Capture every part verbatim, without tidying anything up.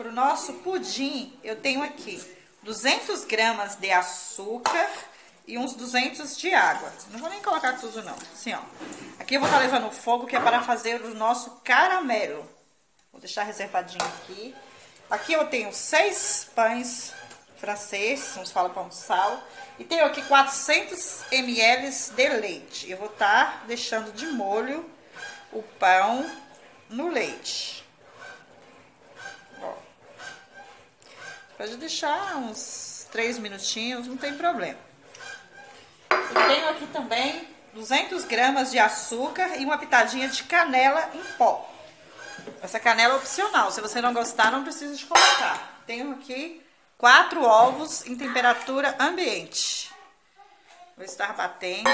o nosso pudim, eu tenho aqui duzentas gramas de açúcar e uns duzentos de água. Não vou nem colocar tudo não, assim, ó. Aqui eu vou estar levando o fogo, que é para fazer o nosso caramelo. Vou deixar reservadinho aqui. Aqui eu tenho seis pães franceses, uns fala pão de sal. E tenho aqui quatrocentos mililitros de leite. Eu vou estar deixando de molho o pão no leite. Ó. Pode deixar uns três minutinhos, não tem problema. E tenho aqui também duzentas gramas de açúcar e uma pitadinha de canela em pó. Essa canela é opcional, se você não gostar, não precisa de colocar. Tenho aqui quatro ovos em temperatura ambiente. Vou estar batendo.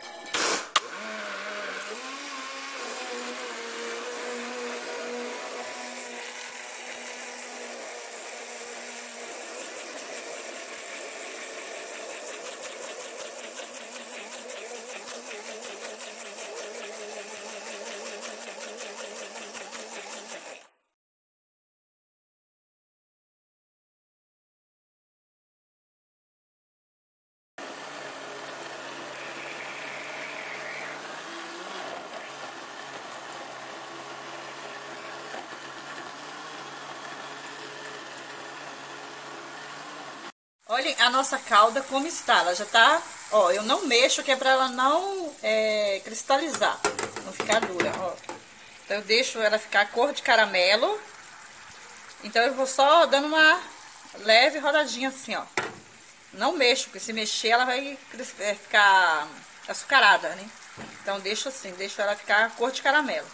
Olhem a nossa calda como está, ela já tá, ó, eu não mexo que é pra ela não é, cristalizar, não ficar dura, ó. Então eu deixo ela ficar cor de caramelo, então eu vou só dando uma leve rodadinha assim, ó. Não mexo, porque se mexer ela vai é, ficar açucarada, né? Então deixo assim, deixo ela ficar cor de caramelo.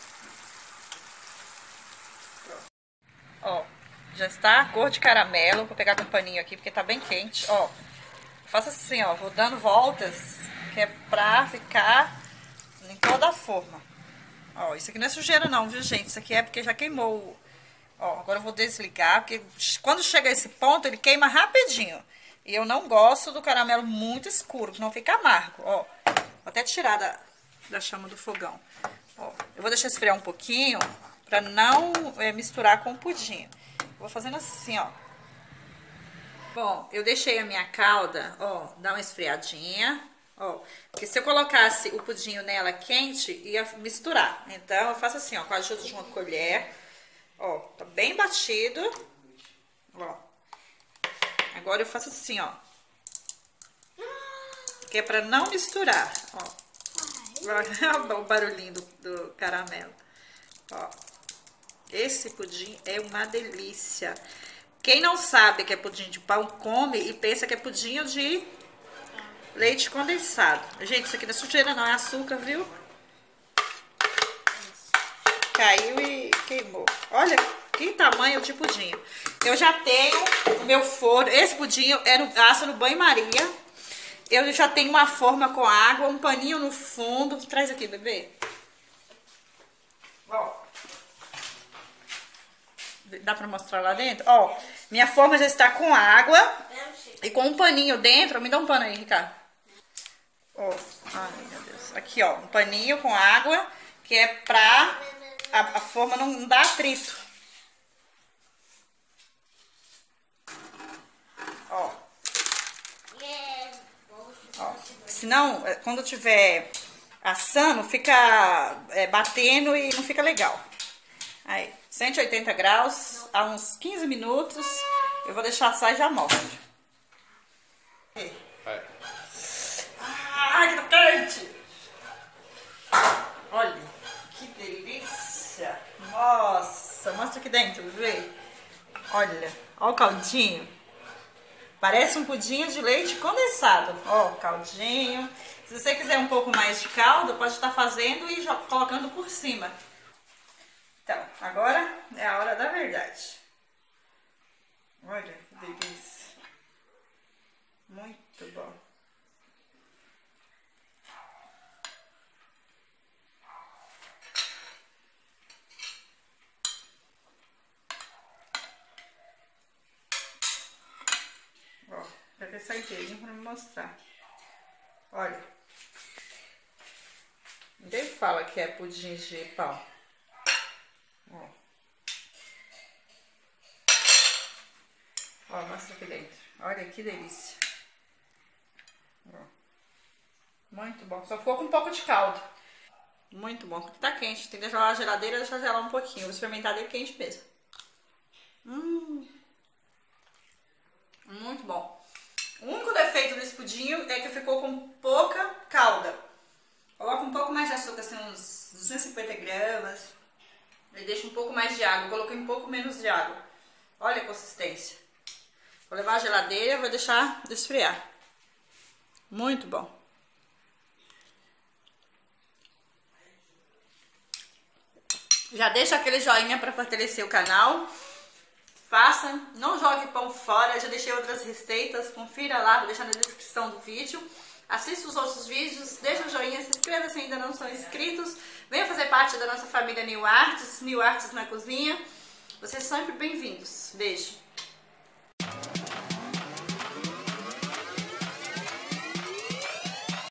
Ó. Já está a cor de caramelo. Vou pegar com um paninho aqui, porque tá bem quente. Ó, faço assim, ó, vou dando voltas, que é pra ficar em toda a forma. Ó, isso aqui não é sujeira não, viu, gente? Isso aqui é porque já queimou. Ó, agora eu vou desligar, porque quando chega a esse ponto, ele queima rapidinho. E eu não gosto do caramelo muito escuro, que não fica amargo, ó. Vou até tirar da, da chama do fogão. Ó, eu vou deixar esfriar um pouquinho, pra não é, misturar com o pudim. Vou fazendo assim, ó. Bom, eu deixei a minha calda, ó, dar uma esfriadinha, ó. Porque se eu colocasse o pudim nela quente, ia misturar. Então, eu faço assim, ó, com a ajuda de uma colher. Ó, tá bem batido. Ó. Agora eu faço assim, ó. Que é pra não misturar, ó. Olha o barulhinho do, do caramelo. Ó. Esse pudim é uma delícia. Quem não sabe que é pudim de pão, come e pensa que é pudim de leite condensado. Gente, isso aqui não é sujeira não, é açúcar, viu? Caiu e queimou. Olha que tamanho de pudim. Eu já tenho o meu forno. Esse pudim é no, assa no banho-maria. Eu já tenho uma forma com água, um paninho no fundo. Traz aqui, bebê. Ó. Dá pra mostrar lá dentro? Ó, minha forma já está com água e com um paninho dentro. Me dá um pano aí, Ricardo. Ó, ai meu Deus. Aqui, ó, um paninho com água, que é pra a, a forma não dar atrito. Ó. Ó. Senão, quando tiver assando, fica é, batendo e não fica legal. Aí, cento e oitenta graus, há uns quinze minutos, eu vou deixar assar e já mostro. É. Ai, tá quente! Olha, que delícia! Nossa, mostra aqui dentro, bebê. Olha, ó o caldinho. Parece um pudim de leite condensado. Ó, o caldinho. Se você quiser um pouco mais de caldo, pode estar fazendo e já colocando por cima. Então, agora é a hora da verdade. Olha que delícia. Muito bom. Ó, vai ver só inteirinho pra me mostrar. Olha. Ninguém fala que é pudim de pão. Ó. Ó, mostra aqui dentro. Olha que delícia. Ó. Muito bom. Só ficou com um pouco de caldo. Muito bom. Aqui tá quente. Tem que deixar na geladeira e deixar gelar um pouquinho. Vou experimentar ele quente mesmo. Hum. Muito bom. O único defeito desse pudim é que ficou com pouca calda. Coloca um pouco mais de açúcar, assim, uns duzentos e cinquenta gramas. E deixa um pouco mais de água. Eu coloquei um pouco menos de água. Olha a consistência. Vou levar à geladeira e vou deixar esfriar. Muito bom. Já deixa aquele joinha para fortalecer o canal. Faça, não jogue pão fora. Já deixei outras receitas, confira lá, vou deixar na descrição do vídeo. Assista os outros vídeos, deixa o joinha, se inscreva se ainda não são inscritos. Venha fazer parte da nossa família New Arts, New Arts na cozinha. Vocês são sempre bem-vindos. Beijo.